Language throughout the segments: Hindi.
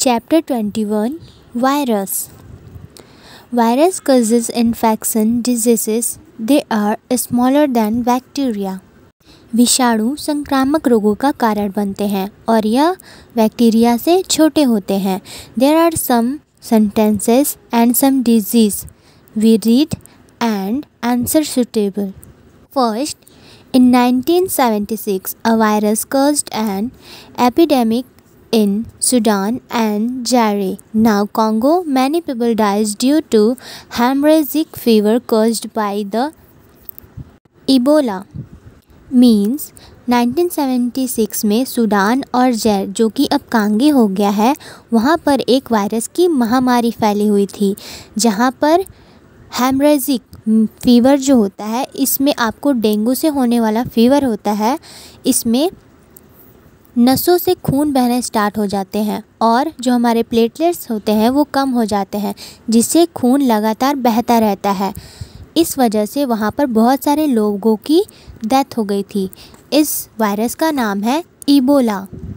Chapter 21 Virus. Virus causes infection diseases. They are smaller than bacteria. विषाणु संक्रामक रोगों का कारण बनते हैं और यह बैक्टीरिया से छोटे होते हैं. There are some sentences and some disease. We read and answer suitable. First, in 1976, a virus caused an epidemic in Sudan and Zaire. Now Congo, many people died due to hemorrhagic fever caused by the Ebola. Means 1976 में सूडान और जैर, जो कि अब कांगे हो गया है, वहाँ पर एक वायरस की महामारी फैली हुई थी, जहाँ पर हेमरेजिक फीवर जो होता है, इसमें आपको डेंगू से होने वाला फीवर होता है. इसमें नसों से खून बहने स्टार्ट हो जाते हैं और जो हमारे प्लेटलेट्स होते हैं वो कम हो जाते हैं, जिससे खून लगातार बहता रहता है. इस वजह से वहाँ पर बहुत सारे लोगों की डेथ हो गई थी. इस वायरस का नाम है Ebola.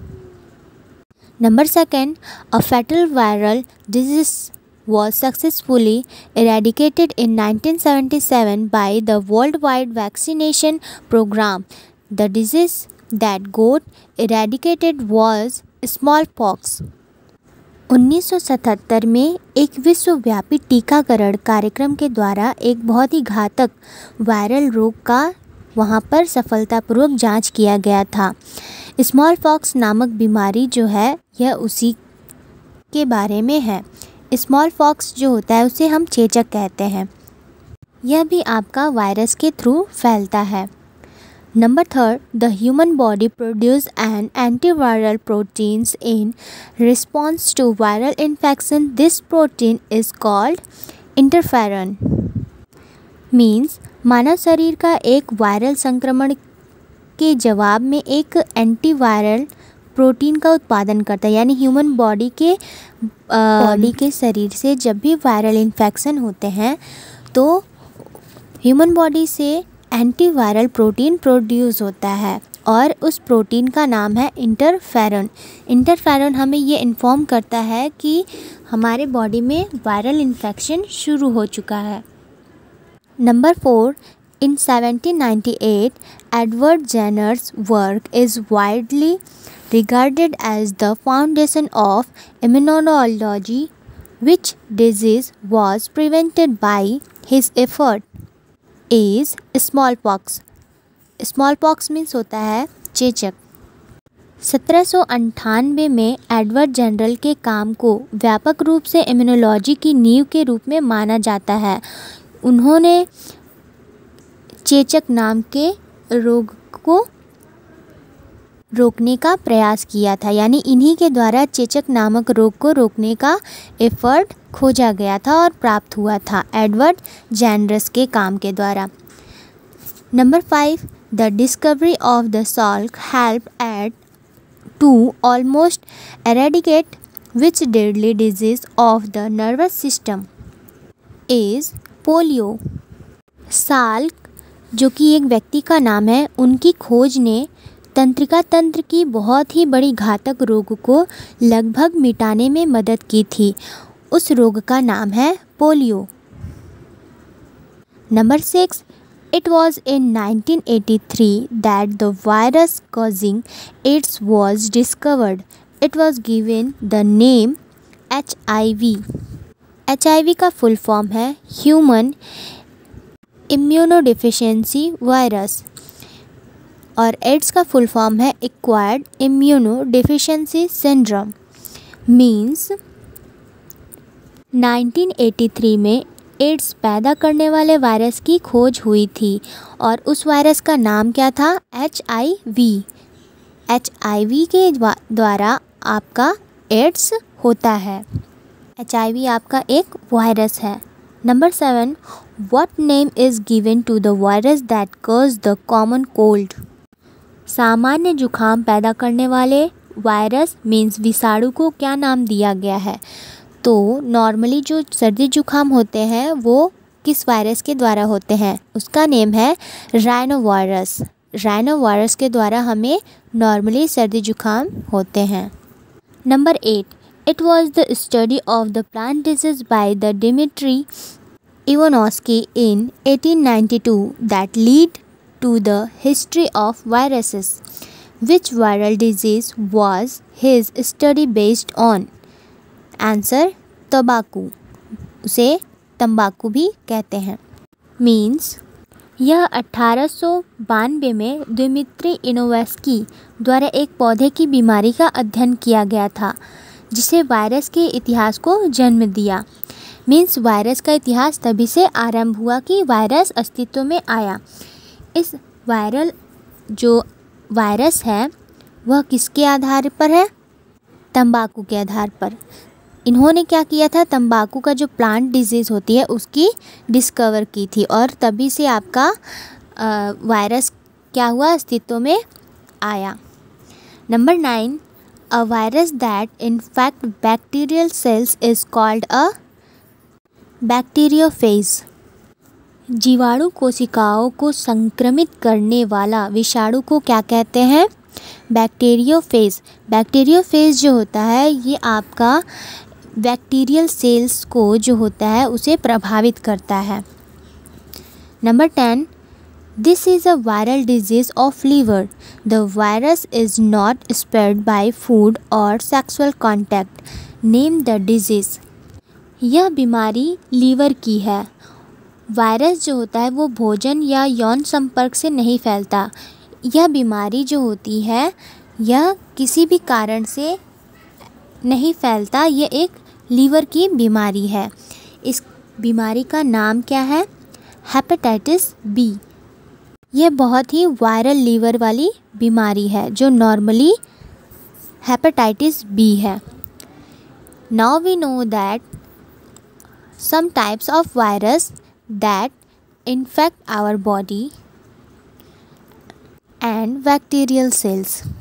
Number second, a fatal viral disease was successfully eradicated in 1977 by the worldwide vaccination program. The disease that got eradicated was smallpox. 1977 में एक विश्वव्यापी टीकाकरण कार्यक्रम के द्वारा एक बहुत ही घातक वायरल रोग का वहाँ पर सफलतापूर्वक जांच किया गया था. स्मॉलपॉक्स नामक बीमारी जो है यह उसी के बारे में है. स्मॉल पॉक्स जो होता है उसे हम चेचक कहते हैं. यह भी आपका वायरस के थ्रू फैलता है. Number third, the human body produce an antiviral proteins in response to viral infection. This protein is called interferon. Means मानव शरीर का एक वायरल संक्रमण के जवाब में एक एंटीवायरल प्रोटीन का उत्पादन करता है. यानी ह्यूमन बॉडी के शरीर से जब भी वायरल इन्फेक्शन होते हैं तो ह्यूमन बॉडी से एंटीवायरल प्रोटीन प्रोड्यूस होता है और उस प्रोटीन का नाम है इंटरफेरन. इंटरफेरन हमें ये इन्फॉर्म करता है कि हमारे बॉडी में वायरल इन्फेक्शन शुरू हो चुका है. Number four, in 1798, Edward Jenner's work is widely regarded as the foundation of immunology, which disease was prevented by his effort is smallpox. Smallpox means होता है चेचक. 1798 में एडवर्ड जेनर के काम को व्यापक रूप से इम्यूनोलॉजी की नींव के रूप में माना जाता है. उन्होंने चेचक नाम के रोग को रोकने का प्रयास किया था. यानी इन्हीं के द्वारा चेचक नामक रोग को रोकने का एफर्ट खोजा गया था और प्राप्त हुआ था एडवर्ड जेनर के काम के द्वारा. Number five, the discovery of the salt help at to almost eradicate which deadly disease of the nervous system is polio. Salk, जो कि एक व्यक्ति का नाम है, उनकी खोज ने तंत्रिका तंत्र की बहुत ही बड़ी घातक रोग को लगभग मिटाने में मदद की थी. उस रोग का नाम है polio. Number six, it was in 1983 that the virus causing AIDS was discovered. It was given the name HIV. HIV का फुल फॉर्म है ह्यूमन इम्यूनोडिफिशियंसी वायरस और एड्स का फुल फॉर्म है एक्वायर्ड इम्यूनोडिफिशियंसी सिंड्रोम. मीन्स 1983 में एड्स पैदा करने वाले वायरस की खोज हुई थी और उस वायरस का नाम क्या था? HIV. HIV के द्वारा आपका एड्स होता है. HIV आपका एक वायरस है. Number seven, what name is given to the virus that causes the common cold? सामान्य जुखाम पैदा करने वाले वायरस मीन्स विषाणु को क्या नाम दिया गया है? तो नॉर्मली जो सर्दी जुखाम होते हैं वो किस वायरस के द्वारा होते हैं? उसका नेम है राइनो वायरस. राइनो वायरस के द्वारा हमें नॉर्मली सर्दी जुखाम होते हैं. Number 8, It was the study of the plant disease by the Dmitry Ivanovsky in 1892 that led to the history of viruses. Which viral disease was his study based on? Answer: तंबाकू. उसे तंबाकू भी कहते हैं. मीन्स यह 1892 में दिमित्री इनोवेस्की द्वारा एक पौधे की बीमारी का अध्ययन किया गया था जिसे वायरस के इतिहास को जन्म दिया. मीन्स वायरस का इतिहास तभी से आरंभ हुआ कि वायरस अस्तित्व में आया. इस जो वायरस है वह किसके आधार पर है? तंबाकू के आधार पर. इन्होंने क्या किया था? तंबाकू का जो प्लांट डिजीज़ होती है उसकी डिस्कवर की थी और तभी से आपका वायरस क्या हुआ? अस्तित्व में आया. Number 9, a virus that infect bacterial cells is called a bacteriophage. जीवाणु कोशिकाओं को संक्रमित करने वाला विषाणु को क्या कहते हैं? बैक्टीरियोफेज. बैक्टीरियोफेज जो होता है ये आपका बैक्टीरियल सेल्स को जो होता है उसे प्रभावित करता है. Number 10, this is a viral disease of liver. The virus is not spread by food और sexual contact. Name the disease. यह बीमारी लीवर की है. वायरस जो होता है वो भोजन या यौन संपर्क से नहीं फैलता. यह बीमारी जो होती है यह किसी भी कारण से नहीं फैलता. यह एक लीवर की बीमारी है. इस बीमारी का नाम क्या है? Hepatitis B. यह बहुत ही वायरल लीवर वाली बीमारी है जो नॉर्मली हेपेटाइटिस बी है. Now we know that some types of virus that infect our body and bacterial cells.